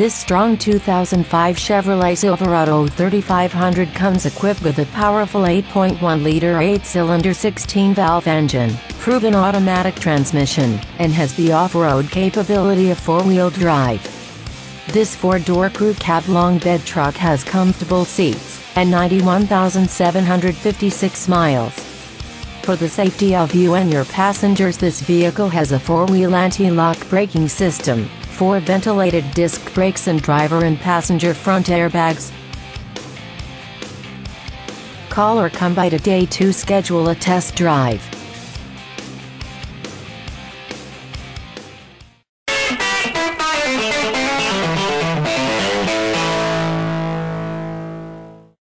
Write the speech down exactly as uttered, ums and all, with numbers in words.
This strong two thousand five Chevrolet Silverado thirty-five hundred comes equipped with a powerful eight point one liter eight-cylinder sixteen valve engine, proven automatic transmission, and has the off-road capability of four-wheel drive. This four-door crew cab long bed truck has comfortable seats and ninety-one thousand seven hundred fifty-six miles. For the safety of you and your passengers, this vehicle has a four-wheel anti-lock braking system, four ventilated disc brakes and driver and passenger front airbags. Call or come by today to schedule a test drive.